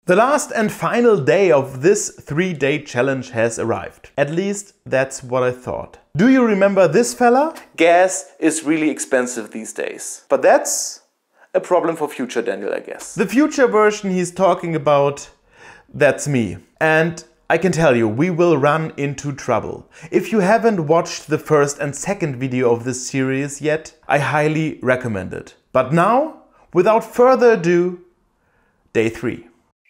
The last and final day of this 3-day challenge has arrived. At least that's what I thought. Do you remember this fella? Gas is really expensive these days. But that's a problem for future Daniel, I guess. The future version he's talking about, that's me. And I can tell you, we will run into trouble. If you haven't watched the first and second video of this series yet, I highly recommend it. But now, without further ado, day 3.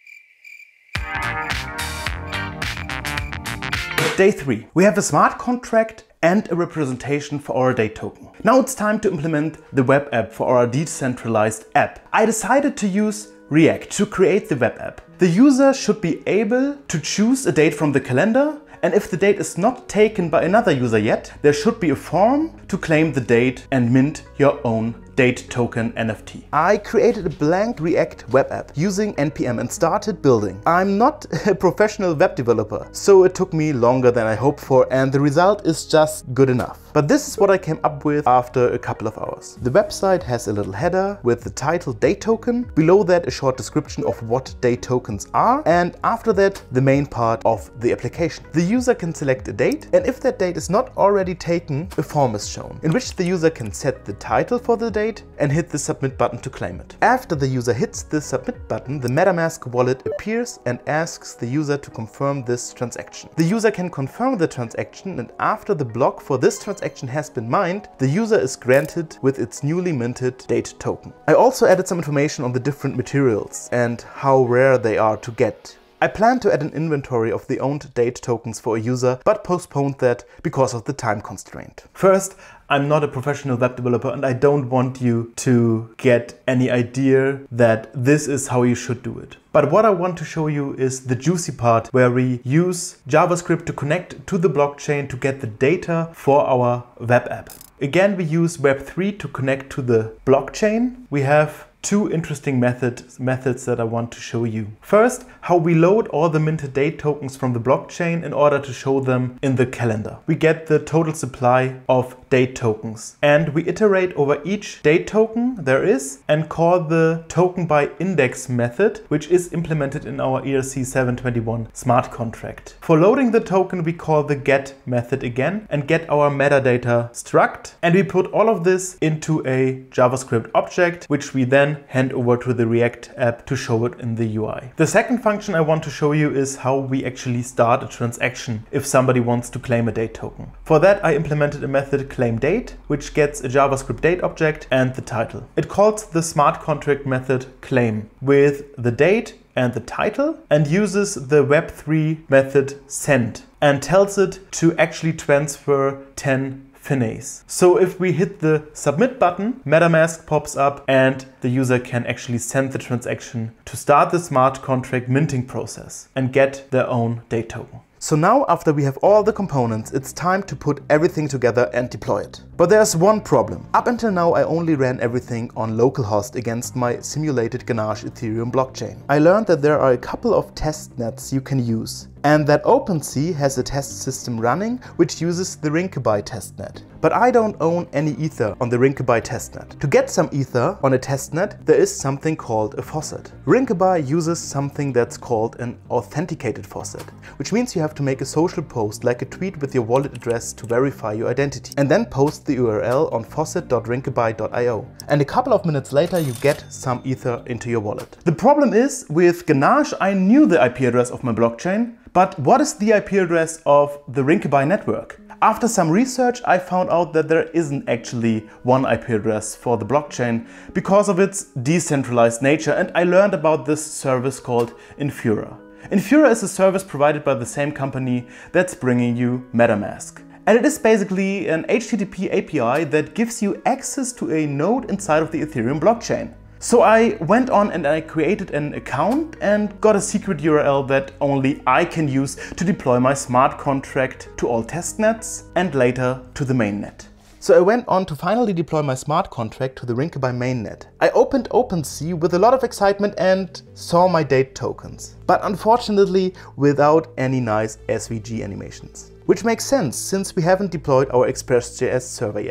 Day 3. We have a smart contract and a representation for our date token. Now it's time to implement the web app for our decentralized app. I decided to use React to create the web app. The user should be able to choose a date from the calendar, and if the date is not taken by another user yet, there should be a form to claim the date and mint your own date token NFT. I created a blank React web app using NPM and started building. I'm not a professional web developer, so it took me longer than I hoped for, and the result is just good enough. But this is what I came up with after a couple of hours. The website has a little header with the title date token, below that a short description of what date tokens are, and after that the main part of the application. The user can select a date, and if that date is not already taken, a form is shown, in which the user can set the title for the date and hit the submit button to claim it. After the user hits the submit button, the MetaMask wallet appears and asks the user to confirm this transaction. The user can confirm the transaction, and after the block for this transaction has been mined, the user is granted with its newly minted date token. I also added some information on the different materials and how rare they are to get. I plan to add an inventory of the owned date tokens for a user, but postponed that because of the time constraint. First, I'm not a professional web developer and I don't want you to get any idea that this is how you should do it. But what I want to show you is the juicy part where we use JavaScript to connect to the blockchain to get the data for our web app. Again, we use Web3 to connect to the blockchain. We have two interesting methods that I want to show you. First, how we load all the minted date tokens from the blockchain in order to show them in the calendar. We get the total supply of date tokens and we iterate over each date token there is and call the token by index method, which is implemented in our ERC 721 smart contract. For loading the token, we call the get method again and get our metadata struct, and we put all of this into a JavaScript object, which we then hand over to the React app to show it in the UI. The second function I want to show you is how we actually start a transaction if somebody wants to claim a date token. For that, I implemented a method claimDate, which gets a JavaScript date object and the title. It calls the smart contract method claim with the date and the title and uses the Web3 method send and tells it to actually transfer 10 finesse. So if we hit the submit button, MetaMask pops up and the user can actually send the transaction to start the smart contract minting process and get their own date token. So now, after we have all the components, it's time to put everything together and deploy it. But there's one problem. Up until now, I only ran everything on localhost against my simulated Ganache Ethereum blockchain. I learned that there are a couple of testnets you can use, and that OpenSea has a test system running which uses the Rinkeby testnet. But I don't own any Ether on the Rinkeby testnet. To get some Ether on a testnet, there is something called a faucet. Rinkeby uses something that's called an authenticated faucet, which means you have to make a social post like a tweet with your wallet address to verify your identity, and then post the URL on faucet.rinkeby.io. And a couple of minutes later you get some Ether into your wallet. The problem is, with Ganache I knew the IP address of my blockchain, but what is the IP address of the Rinkeby network? After some research, I found out that there isn't actually one IP address for the blockchain because of its decentralized nature, and I learned about this service called Infura. Infura is a service provided by the same company that's bringing you MetaMask. And it is basically an HTTP API that gives you access to a node inside of the Ethereum blockchain. So I went on and I created an account and got a secret URL that only I can use to deploy my smart contract to all testnets and later to the mainnet. So I went on to finally deploy my smart contract to the Rinkeby mainnet. I opened OpenSea with a lot of excitement and saw my date tokens, but unfortunately without any nice SVG animations. Which makes sense since we haven't deployed our Express.js server yet.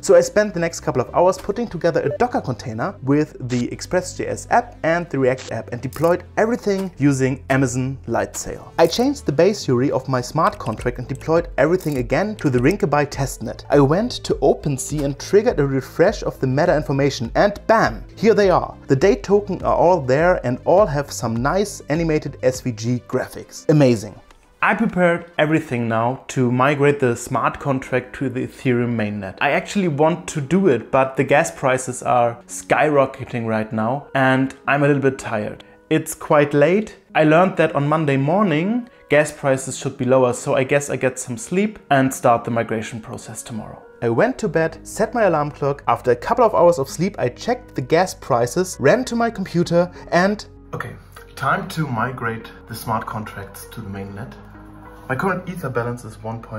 So I spent the next couple of hours putting together a Docker container with the Express.js app and the React app and deployed everything using Amazon Lightsail. I changed the base URI of my smart contract and deployed everything again to the Rinkaby testnet. I went to OpenSea and triggered a refresh of the meta information and bam! Here they are. The date tokens are all there and all have some nice animated SVG graphics. Amazing. I prepared everything now to migrate the smart contract to the Ethereum Mainnet. I actually want to do it, but the gas prices are skyrocketing right now and I'm a little bit tired. It's quite late. I learned that on Monday morning gas prices should be lower, so I guess I get some sleep and start the migration process tomorrow. I went to bed, set my alarm clock. After a couple of hours of sleep, I checked the gas prices, ran to my computer and... Okay, time to migrate the smart contracts to the mainnet. My current Ether balance is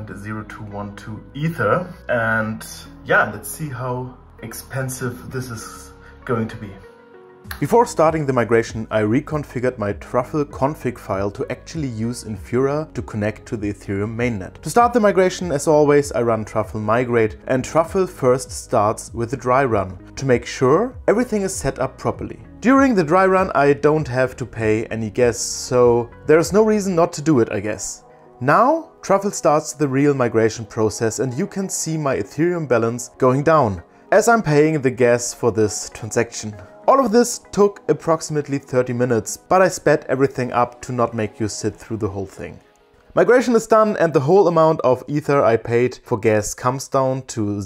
1.0212 Ether, and yeah, let's see how expensive this is going to be. Before starting the migration, I reconfigured my Truffle config file to actually use Infura to connect to the Ethereum mainnet. To start the migration, as always, I run Truffle migrate, and Truffle first starts with a dry run to make sure everything is set up properly. During the dry run, I don't have to pay any gas, so there's no reason not to do it, I guess. Now, Truffle starts the real migration process and you can see my Ethereum balance going down as I'm paying the gas for this transaction. All of this took approximately 30 minutes, but I sped everything up to not make you sit through the whole thing. Migration is done and the whole amount of Ether I paid for gas comes down to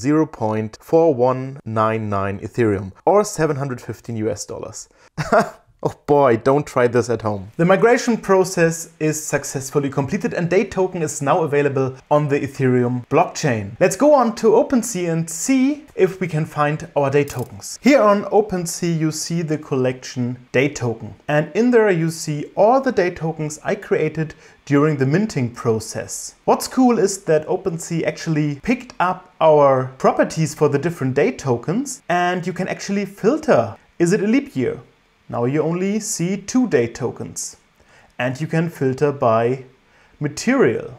0.4199 Ethereum or $715 US. Oh boy, don't try this at home. The migration process is successfully completed and date token is now available on the Ethereum blockchain. Let's go on to OpenSea and see if we can find our date tokens. Here on OpenSea you see the collection date token, and in there you see all the date tokens I created during the minting process. What's cool is that OpenSea actually picked up our properties for the different date tokens and you can actually filter. Is it a leap year? Now you only see 2 date tokens and you can filter by material.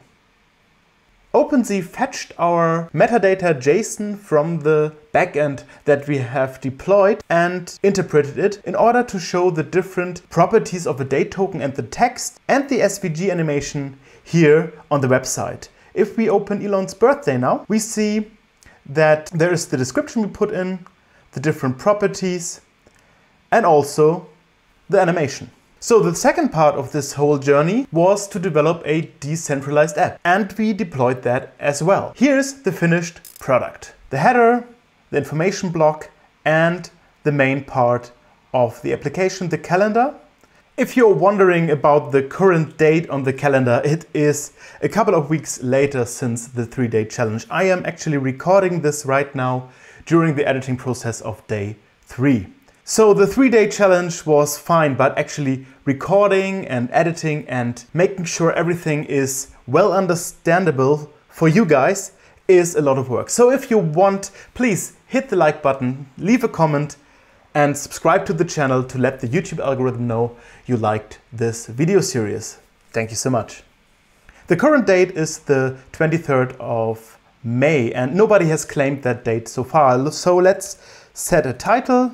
OpenSea fetched our metadata JSON from the backend that we have deployed and interpreted it in order to show the different properties of a date token and the text and the SVG animation here on the website. If we open Elon's birthday now, we see that there is the description we put in, the different properties, and also the animation. So the second part of this whole journey was to develop a decentralized app, and we deployed that as well. Here's the finished product. The header, the information block, and the main part of the application, the calendar. If you're wondering about the current date on the calendar, it is a couple of weeks later since the 3-day challenge. I am actually recording this right now during the editing process of day 3. So the 3-day challenge was fine, but actually recording and editing and making sure everything is well understandable for you guys is a lot of work. So if you want, please hit the like button, leave a comment and subscribe to the channel to let the YouTube algorithm know you liked this video series. Thank you so much. The current date is the 23rd of May and nobody has claimed that date so far. So let's set a title.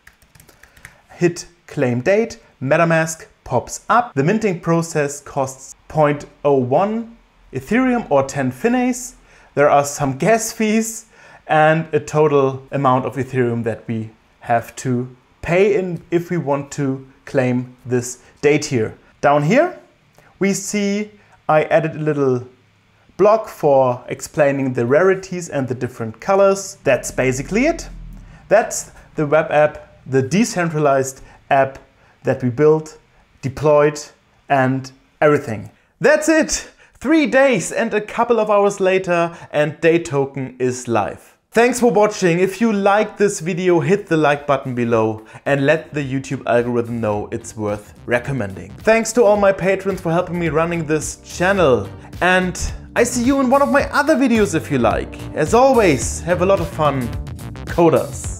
Hit claim date, MetaMask pops up. The minting process costs 0.01 Ethereum or 10 finnays. There are some gas fees and a total amount of Ethereum that we have to pay in if we want to claim this date here. Down here we see I added a little block for explaining the rarities and the different colors. That's basically it. That's the web app, the decentralized app that we built, deployed, and everything. That's it! 3 days and a couple of hours later and date token is live. Thanks for watching. If you liked this video, hit the like button below and let the YouTube algorithm know it's worth recommending. Thanks to all my patrons for helping me running this channel. And I see you in one of my other videos if you like. As always, have a lot of fun, coders.